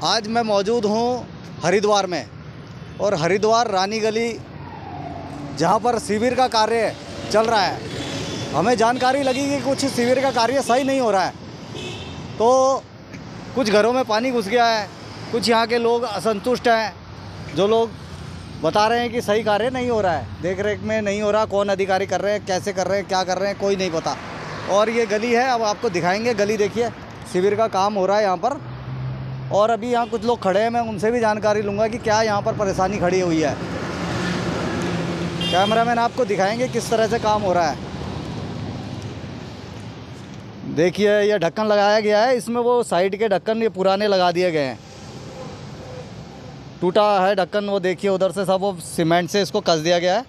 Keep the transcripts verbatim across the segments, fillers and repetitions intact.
आज मैं मौजूद हूँ हरिद्वार में और हरिद्वार रानी गली जहाँ पर शिविर का कार्य चल रहा है। हमें जानकारी लगी कि कुछ शिविर का कार्य सही नहीं हो रहा है, तो कुछ घरों में पानी घुस गया है। कुछ यहाँ के लोग असंतुष्ट हैं, जो लोग बता रहे हैं कि सही कार्य नहीं हो रहा है, देख रेख में नहीं हो रहा। कौन अधिकारी कर रहे हैं, कैसे कर रहे हैं, क्या कर रहे हैं, कोई नहीं पता। और ये गली है, अब आपको दिखाएंगे गली। देखिए शिविर का काम हो रहा है यहाँ पर, और अभी यहाँ कुछ लोग खड़े हैं, मैं उनसे भी जानकारी लूँगा कि क्या यहाँ पर परेशानी खड़ी हुई है। कैमरामैन आपको दिखाएंगे किस तरह से काम हो रहा है। देखिए ये ढक्कन लगाया गया है, इसमें वो साइड के ढक्कन ये पुराने लगा दिए गए हैं, टूटा है ढक्कन। वो देखिए उधर से सब वो सीमेंट से इसको कस दिया गया है।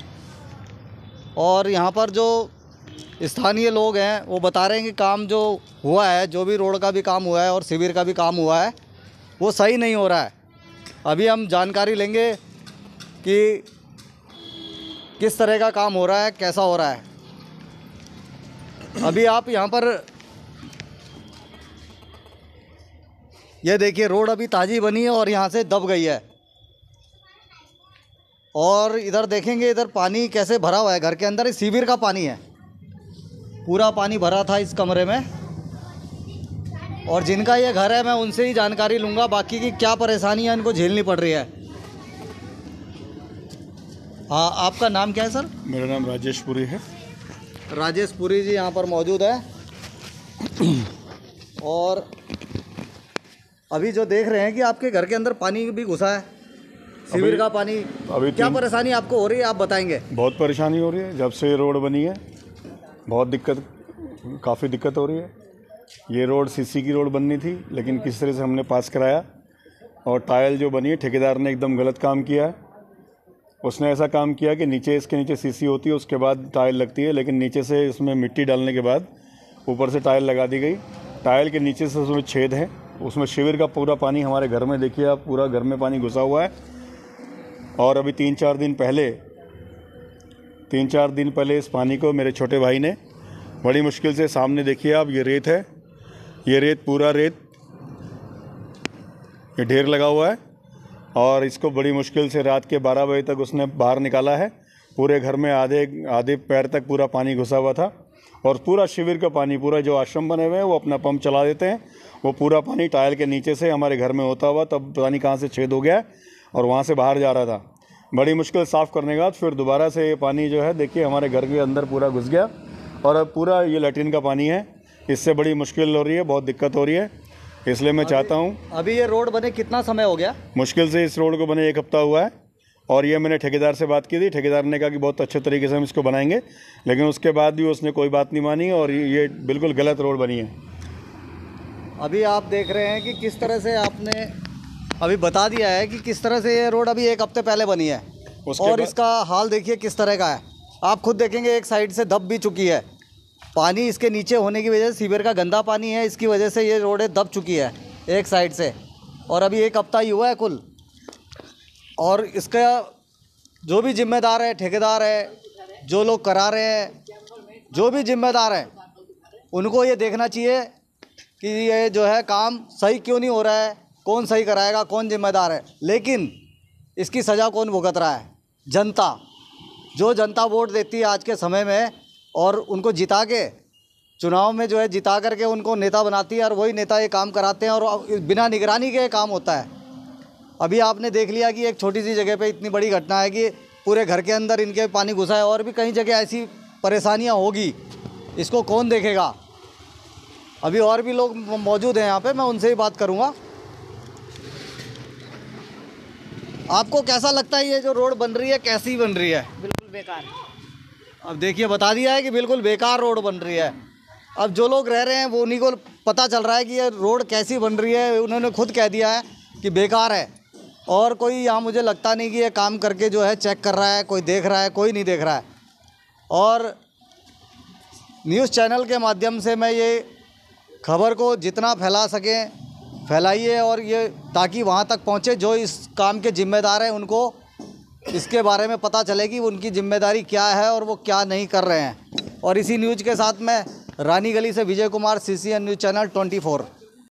और यहाँ पर जो स्थानीय लोग हैं वो बता रहे हैं कि काम जो हुआ है, जो भी रोड का भी काम हुआ है और शिविर का भी काम हुआ है, वो सही नहीं हो रहा है। अभी हम जानकारी लेंगे कि किस तरह का काम हो रहा है, कैसा हो रहा है। अभी आप यहाँ पर ये देखिए, रोड अभी ताज़ी बनी है और यहाँ से दब गई है। और इधर देखेंगे, इधर पानी कैसे भरा हुआ है घर के अंदर। इस शिविर का पानी है, पूरा पानी भरा था इस कमरे में। और जिनका ये घर है मैं उनसे ही जानकारी लूँगा, बाकी की क्या परेशानियाँ इनको झेलनी पड़ रही है। हाँ, आपका नाम क्या है सर? मेरा नाम राजेश पुरी है। राजेश पुरी जी यहाँ पर मौजूद है। और अभी जो देख रहे हैं कि आपके घर के अंदर पानी भी घुसा है, शिविर का पानी। अभी क्या परेशानी आपको हो रही है, आप बताएंगे? बहुत परेशानी हो रही है, जब से रोड बनी है बहुत दिक्कत, काफ़ी दिक्कत हो रही है। ये रोड सीसी की रोड बननी थी, लेकिन किस तरह से हमने पास कराया। और टाइल जो बनी है, ठेकेदार ने एकदम गलत काम किया है। उसने ऐसा काम किया कि नीचे, इसके नीचे सीसी होती है, उसके बाद टाइल लगती है, लेकिन नीचे से इसमें मिट्टी डालने के बाद ऊपर से टाइल लगा दी गई। टाइल के नीचे से उसमें छेद है, उसमें शिविर का पूरा पानी हमारे घर में, देखिए आप, पूरा घर में पानी घुसा हुआ है। और अभी तीन चार दिन पहले तीन चार दिन पहले इस पानी को मेरे छोटे भाई ने बड़ी मुश्किल से, सामने देखिए आप, ये रेत है, ये रेत, पूरा रेत, ये ढेर लगा हुआ है। और इसको बड़ी मुश्किल से रात के बारह बजे तक उसने बाहर निकाला है। पूरे घर में आधे आधे पैर तक पूरा पानी घुसा हुआ था। और पूरा शिविर का पानी, पूरा जो आश्रम बने हुए हैं वो अपना पंप चला देते हैं, वो पूरा पानी टाइल के नीचे से हमारे घर में होता हुआ, तब पता नहीं कहाँ से छेद हो गया और वहाँ से बाहर जा रहा था। बड़ी मुश्किल साफ़ करने के बाद फिर दोबारा से ये पानी जो है, देखिए हमारे घर के अंदर पूरा घुस गया। और अब पूरा ये लैट्रिन का पानी है, इससे बड़ी मुश्किल हो रही है, बहुत दिक्कत हो रही है। इसलिए मैं चाहता हूँ, अभी ये रोड बने कितना समय हो गया? मुश्किल से इस रोड को बने एक हफ्ता हुआ है। और ये मैंने ठेकेदार से बात की थी, ठेकेदार ने कहा कि बहुत अच्छे तरीके से हम इसको बनाएंगे, लेकिन उसके बाद भी उसने कोई बात नहीं मानी और ये बिल्कुल गलत रोड बनी है। अभी आप देख रहे हैं कि किस तरह से आपने अभी बता दिया है कि किस तरह से ये रोड अभी एक हफ्ते पहले बनी है, और इसका हाल देखिए किस तरह का है। आप खुद देखेंगे, एक साइड से दब भी चुकी है। पानी इसके नीचे होने की वजह से, शिविर का गंदा पानी है, इसकी वजह से ये रोडें दब चुकी है एक साइड से। और अभी एक हफ्ता ही हुआ है कुल। और इसका जो भी जिम्मेदार है, ठेकेदार है, जो लोग करा रहे हैं, जो भी जिम्मेदार हैं, उनको ये देखना चाहिए कि ये जो है काम सही क्यों नहीं हो रहा है, कौन सही कराएगा, कौन जिम्मेदार है। लेकिन इसकी सज़ा कौन भुगत रहा है? जनता। जो जनता वोट देती है आज के समय में, और उनको जिता के चुनाव में जो है जिता करके उनको नेता बनाती है, और वही नेता ये काम कराते हैं, और बिना निगरानी के काम होता है। अभी आपने देख लिया कि एक छोटी सी जगह पे इतनी बड़ी घटना है कि पूरे घर के अंदर इनके पानी घुसा है, और भी कई जगह ऐसी परेशानियां होगी, इसको कौन देखेगा? अभी और भी लोग मौजूद हैं यहाँ पे, मैं उनसे ही बात करूँगा। आपको कैसा लगता है ये जो रोड बन रही है, कैसी बन रही है? बिल्कुल बेकार। अब देखिए बता दिया है कि बिल्कुल बेकार रोड बन रही है। अब जो लोग रह रहे हैं वो उन्हीं को पता चल रहा है कि ये रोड कैसी बन रही है। उन्होंने खुद कह दिया है कि बेकार है, और कोई यहाँ मुझे लगता नहीं कि ये काम करके जो है चेक कर रहा है, कोई देख रहा है, कोई नहीं देख रहा है। और न्यूज़ चैनल के माध्यम से मैं ये खबर को जितना फैला सकें फैलाइए, और ये ताकि वहाँ तक पहुँचे जो इस काम के जिम्मेदार हैं, उनको इसके बारे में पता चले कि उनकी जिम्मेदारी क्या है और वो क्या नहीं कर रहे हैं। और इसी न्यूज़ के साथ मैं रानी गली से Vijay Kumar, C C N news channel twenty four.